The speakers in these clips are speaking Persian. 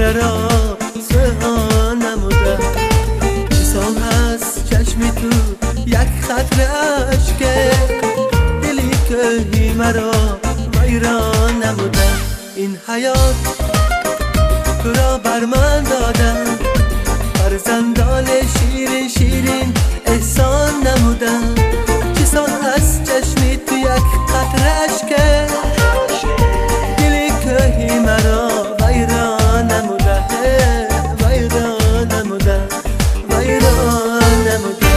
قطره را سها نمودم. چیسان هست چشمی تو یک خطر اشکه، دلی که هی مرا ویران نمودم. این حیات تو را بر من دادم، فرزندان شیرین شیرین احسان نمودم. چیسان هست چشمی تو یک قطره اشکه، دلی که هی مرا ویران نموده، ویران نموده، ویران نموده.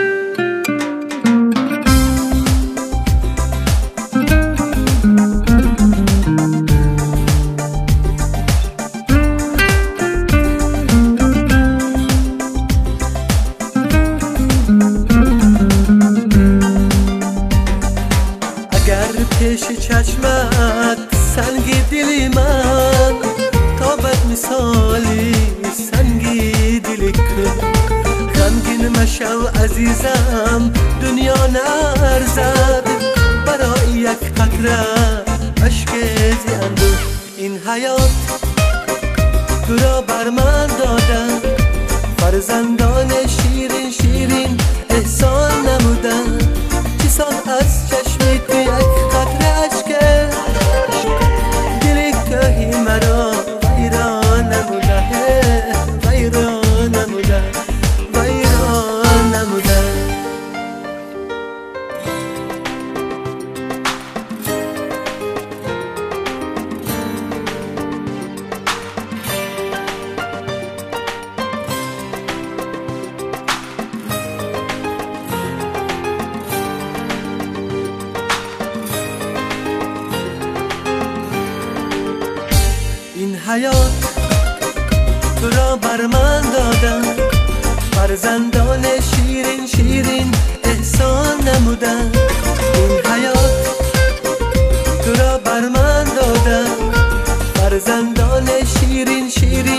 اگر پیش چشمت سنگی دلی من، تابت مثالی سنگی دلی کن. غمگین مشو عزیزم دنیا نرزد، برای یک قطره اشک زیاندو. این حیات تو را بر من دادم، فرزندان شیرین شیرین احسان نمودم. چیسان از چشمی تو یک قطره اشکه، دلی که هی مرا ویران نموده، ویران نموده، ویران نموده. این حیات تو را بر من دادم، فرزندان شیرین شیرین احسان نمودم. این حیات تو را بر من دادم، فرزندان شیرین شیرین